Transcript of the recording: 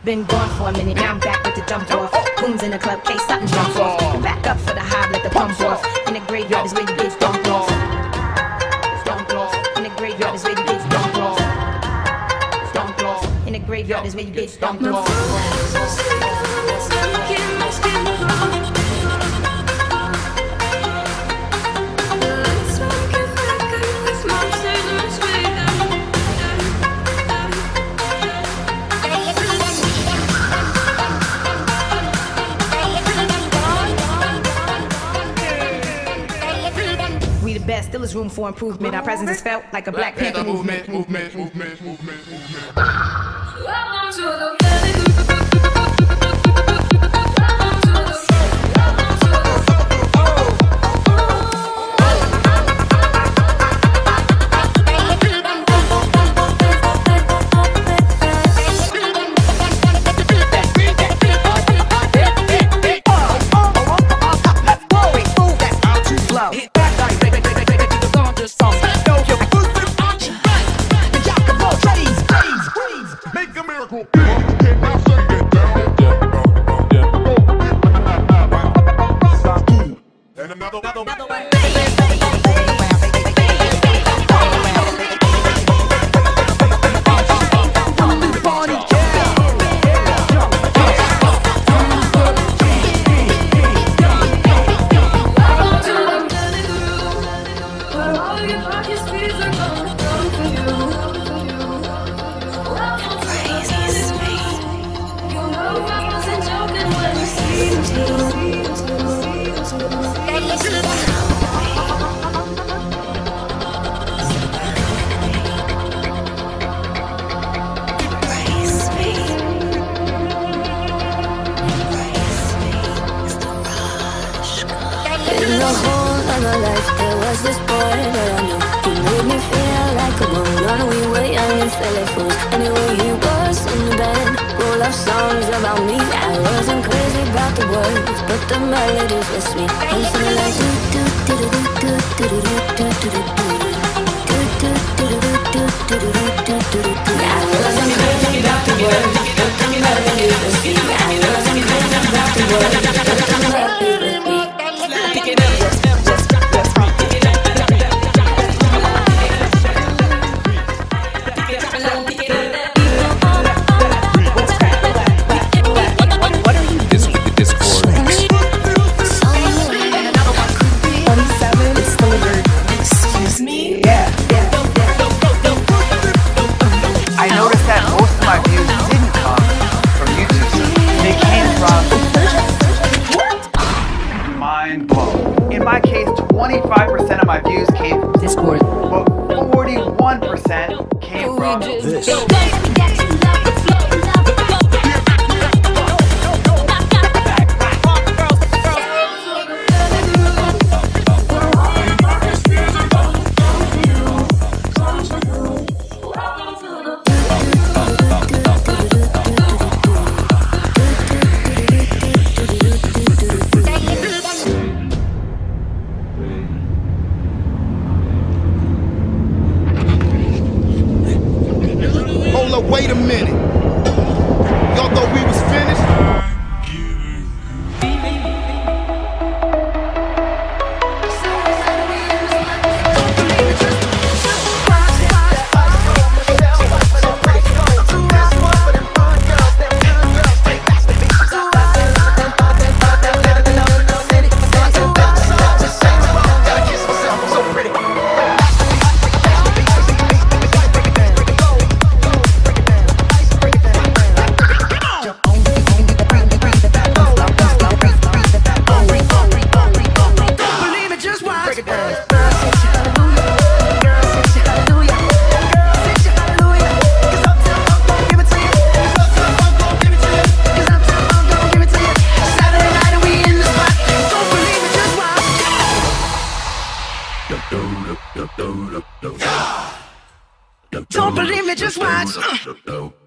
Been gone for a minute, now I'm back with the jump off. Coons in the club, case something jump off. Back up for the high, let the pump off. In the graveyard is where you get dumped off. Dumped off. In the graveyard is where you get dumped off. Dumped off. In the graveyard is where you get dumped off. Best, still is room for improvement. Our presence is felt like a Black Panther movement. Welcome to the in a whole other life, there was this boy that I knew. He made me feel like a woman. We were young and silly fools. Anyway, he was in the band, full of songs about me. I wasn't crazy about the words, but the melodies were sweet. I'm singing like do do do do do do do do do do. I wasn't crazy about the words, but the melodies were sweet. I wasn't crazy about the words, but the melodies were sweet. I noticed that most of my views didn't come from YouTube. They came from mind blown. In my case, 25% of my views came from Discord, but 41% came from this. Wait a minute. Y'all thought we was finished? Don't believe me, just watch.